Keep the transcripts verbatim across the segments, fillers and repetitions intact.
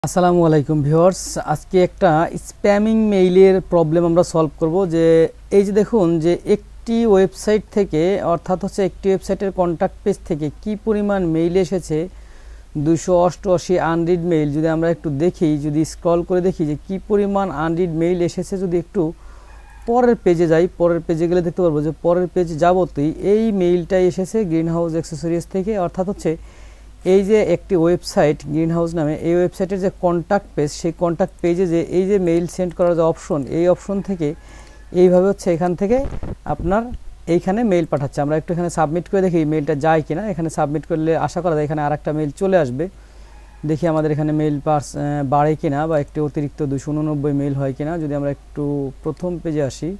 আসসালামু আলাইকুম ভিউয়ার্স, আজকে একটা স্প্যামিং মেইলের প্রবলেম আমরা সলভ করব। যে এই যে দেখুন যে একটি ওয়েবসাইট থেকে অর্থাৎ হচ্ছে একটি ওয়েবসাইটের কন্ট্যাক্ট পেজ থেকে কি পরিমাণ মেইল এসেছে, দুশো অষ্টআশি আনরিড মেইল। যদি আমরা একটু দেখি, যদি স্ক্রল করে দেখি যে কি পরিমাণ আনরিড মেইল এসেছে, যদি একটু পরের পেজে যাই, পরের পেজে গেলে দেখতে পারবো যে পরের পেজ যাবতই এই মেইলটাই এসেছে গ্রিন হাউস অ্যাক্সেসরিজ থেকে। অর্থাৎ হচ্ছে এই যে একটি ওয়েবসাইট গ্রিন হাউস নামে, এই ওয়েবসাইটের যে কন্ট্যাক্ট পেজ, সেই কন্ট্যাক্ট পেজে যে এই যে মেইল সেন্ড করার যে অপশন, এই অপশন থেকে এইভাবে হচ্ছে এখান থেকে আপনার এইখানে মেইল পাঠাচ্ছে। আমরা একটু এখানে সাবমিট করে দেখি মেইলটা যায় কিনা। এখানে সাবমিট করলে আশা করা যায় এখানে আর একটা মেইল চলে আসবে। দেখি আমাদের এখানে মেইল পাস বাড়ে কিনা বা একটি অতিরিক্ত দুশো উননব্বই মেইল হয় কিনা। যদি আমরা একটু প্রথম পেজে আসি,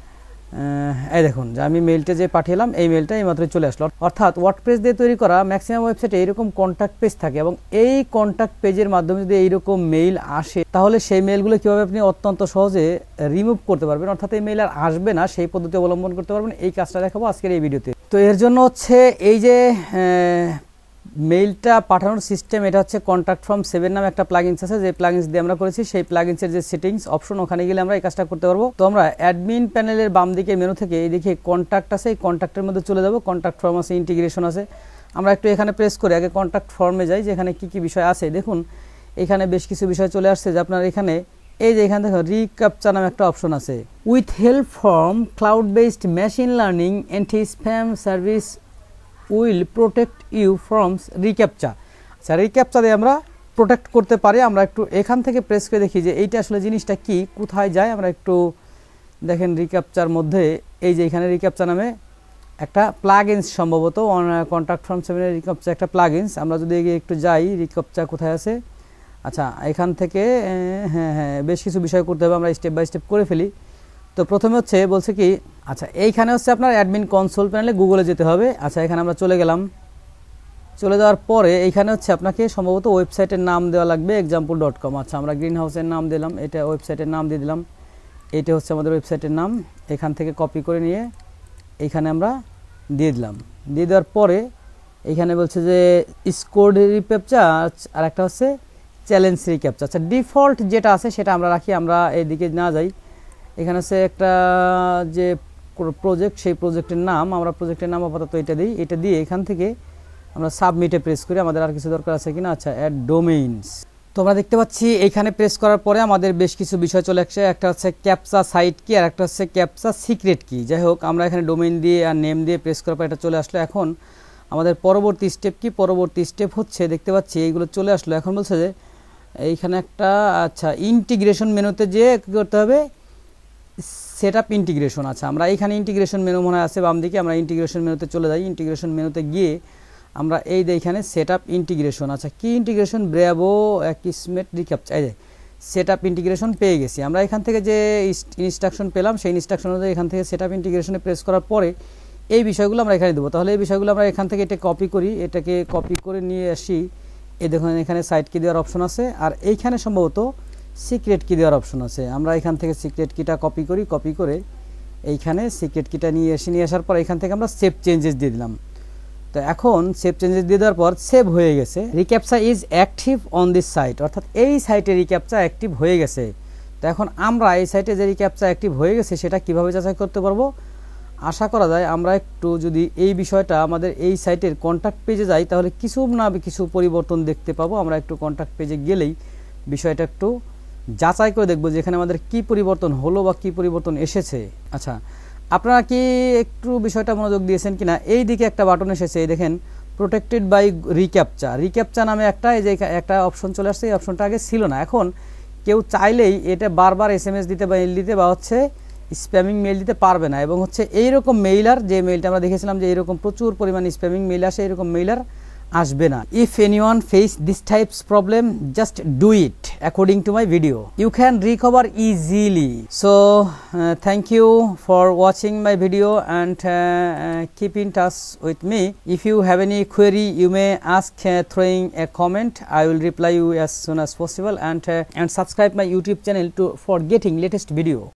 এই দেখুন যে আমি মেইলটা যে পাঠিয়েলাম এই মেইলটা এইমাত্র চলে আসলো। অর্থাৎ ওয়ার্ডপ্রেস দিয়ে তৈরি করা ম্যাক্সিমাম ওয়েবসাইটে এইরকম কন্ট্যাক্ট পেজ থাকে এবং এই কন্ট্যাক্ট পেজের মাধ্যমে যদি এইরকম মেইল আসে, তাহলে সেই মেইলগুলো কীভাবে আপনি অত্যন্ত সহজে রিমুভ করতে পারবেন, অর্থাৎ এই মেইল আর আসবে না, সেই পদ্ধতি অবলম্বন করতে পারবেন। এই কাজটা দেখাবো আজকের এই ভিডিওতে। তো এর জন্য হচ্ছে এই যে মেইলটা পাঠানোর সিস্টেম, এটা হচ্ছে কন্ট্যাক্ট ফ্রম সেভেন নামে একটা প্লাগইনস আছে, যে প্লাগইনস দিয়ে আমরা করেছি। সেই প্লাগইনসের যে সেটিংস অপশন, ওখানে গেলে আমরা এই কাজটা করতে পারবো। তো আমরা অ্যাডমিন প্যানেলের বাম দিকে মেনু থেকে এই দিকে কন্ট্যাক্ট আছে, এই কন্ট্যাক্টের মধ্যে চলে যাব। কন্ট্যাক্ট ফর্ম আছে, ইন্টিগ্রেশন আছে। আমরা একটু এখানে প্রেস করে আগে কন্ট্যাক্ট ফর্মে যাই, যে এখানে কী কী বিষয় আছে। দেখুন এখানে বেশ কিছু বিষয় চলে আসছে, যে আপনার এখানে এই যে এখানে দেখো রিক্যাপচা নামে একটা অপশন আছে। With help from cloud based machine learning anti spam service will protect you from reCAPTCHA. আচ্ছা, রিক্যাপচা দিয়ে আমরা প্রোটেক্ট করতে পারি। আমরা একটু এখান থেকে প্রেস করে দেখি যে এইটা আসলে জিনিসটা কি, কোথায় যায়। আমরা একটু দেখেন রিক্যাপচার মধ্যে এই যে এখানে রিক্যাপচা নামে একটা প্লাগইনস, সম্ভবত কন্ট্যাক্ট ফ্রম সেভেনের রিক্যাপচা একটা প্লাগইনস। আমরা যদি একটু যাই রিক্যাপচা কোথায় আছে। আচ্ছা, এখান থেকে হ্যাঁ হ্যাঁ বেশ কিছু বিষয় করতে হবে, আমরা স্টেপ বাই স্টেপ করে ফেলি। তো প্রথমে হচ্ছে বলছে কি, আচ্ছা এইখানে হচ্ছে আপনার অ্যাডমিন কনসোল প্যানেলে গুগলে যেতে হবে। আচ্ছা, এখানে আমরা চলে গেলাম। চলে যাওয়ার পরে এইখানে হচ্ছে আপনাকে সম্ভবত ওয়েবসাইটের নাম দেওয়া লাগবে, এক্সাম্পল ডট কম। আচ্ছা, আমরা গ্রিন হাউসের নাম দিলাম, এটা ওয়েবসাইটের নাম দিয়ে দিলাম। এটা হচ্ছে আমাদের ওয়েবসাইটের নাম। এখান থেকে কপি করে নিয়ে এইখানে আমরা দিয়ে দিলাম। দিয়ে দেওয়ার পরে এইখানে বলছে যে স্কোর রিক্যাপচা আর একটা হচ্ছে চ্যালেঞ্জ রিক্যাপচা। আচ্ছা, ডিফল্ট যেটা আছে সেটা আমরা রাখি, আমরা এইদিকে না যাই। এখানে হচ্ছে একটা যে প্রজেক্ট, সেই প্রজেক্টের নাম, আমরা প্রজেক্টের নাম আপাতত এটা দিই। এটা দিয়ে এখান থেকে আমরা সাবমিটে প্রেস করি। আমাদের আর কিছু দরকার আছে কিনা। আচ্ছা, অ্যাড ডোমেইনস। তো আমরা দেখতে পাচ্ছি এইখানে প্রেস করার পরে আমাদের বেশ কিছু বিষয় চলে আসছে। একটা হচ্ছে ক্যাপচা সাইট কি, আর একটা হচ্ছে ক্যাপচা সিক্রেট কি। যাই হোক, আমরা এখানে ডোমেইন দিয়ে আর নেম দিয়ে প্রেস করার পর এটা চলে আসলো। এখন আমাদের পরবর্তী স্টেপ কি, পরবর্তী স্টেপ হচ্ছে দেখতে পাচ্ছি এইগুলো চলে আসলো। এখন বলছে যে এইখানে একটা আচ্ছা ইন্টিগ্রেশন মেনুতে যে কী করতে হবে, সেট আপ ইন্টিগ্রেশন। আচ্ছা, আমরা এইখানে ইন্টিগ্রেশন মেনু মনে আছে বাম দিকে, আমরা ইন্টিগ্রেশন মেনুতে চলে যাই। ইন্টিগ্রেশন মেনুতে গিয়ে আমরা এই যে এখানে সেট আপ ইন্টিগ্রেশন, আচ্ছা কি ইন্টিগ্রেশন, ব্র্যাভো অ্যাকিসমেট রিক্যাপচা, এই যে সেট আপ ইন্টিগ্রেশন পেয়ে গেছি। আমরা এখান থেকে যে ইনস্ট্রাকশন পেলাম, সেই ইনস্ট্রাকশন অনুযায়ী এখান থেকে সেট আপ ইন্টিগ্রেশনে প্রেস করার পরে এই বিষয়গুলো আমরা এখানে দেবো। তাহলে এই বিষয়গুলো আমরা এখান থেকে এটা কপি করি, এটাকে কপি করে নিয়ে আসি। এই দেখুন এখানে সাইট কি দেওয়ার অপশন আছে, আর এইখানে সম্ভবত সিক্রেট কি দেওয়ার অপশন আছে। আমরা এখান থেকে সিক্রেট কিটা কপি করি, কপি করে এইখানে সিক্রেট কিটা নিয়ে এসে নিয়ে আসার পর এখান থেকে আমরা সেভ চেঞ্জেস দিয়ে দিলাম। তো এখন সেভ চেঞ্জেস দিয়ে দেওয়ার পর সেভ হয়ে গেছে। ReCAPTCHA is active on this site, অর্থাৎ এই সাইটে রিক্যাপচা অ্যাক্টিভ হয়ে গেছে। তো এখন আমরা এই সাইটে যে রিক্যাপচা অ্যাক্টিভ হয়ে গেছে সেটা কিভাবে যাচাই করতে পারবো, আশা করা যায় আমরা একটু যদি এই বিষয়টা আমাদের এই সাইটের কন্ট্যাক্ট পেজে যাই, তাহলে কিছু না কিছু পরিবর্তন দেখতে পাবো। আমরা একটু কন্ট্যাক্ট পেজে গেলেই বিষয়টা একটু যাচাই করে দেখবো যে এখানে আমাদের কি পরিবর্তন হলো বা কি পরিবর্তন এসেছে। আচ্ছা, আপনারা কি একটু বিষয়টা মনোযোগ দিয়েছেন কিনা, এই দিকে একটা বাটন এসেছে, এই দেখেন প্রোটেক্টেড বাই রিক্যাপচা। রিক্যাপচা নামে একটা এই যে একটা অপশন চলে আসছে, এই অপশনটা আগে ছিল না। এখন কেউ চাইলেই এটা বারবার এস এম এস দিতে বা মেইল দিতে বা হচ্ছে স্প্যামিং মেইল দিতে পারবে না। এবং হচ্ছে এইরকম মেইলার, যে মেইলটা আমরা দেখেছিলাম যে এইরকম প্রচুর পরিমাণ স্প্যামিং মেইল আসে, এরকম মেইলার আসবে না। If anyone face this types problem, just do it according to my video, you can recover easily. So thank you for watching my video and keep in touch with me. If you have any query you may ask throwing a comment, I will reply you as soon as possible, and and subscribe my YouTube channel to for getting latest video.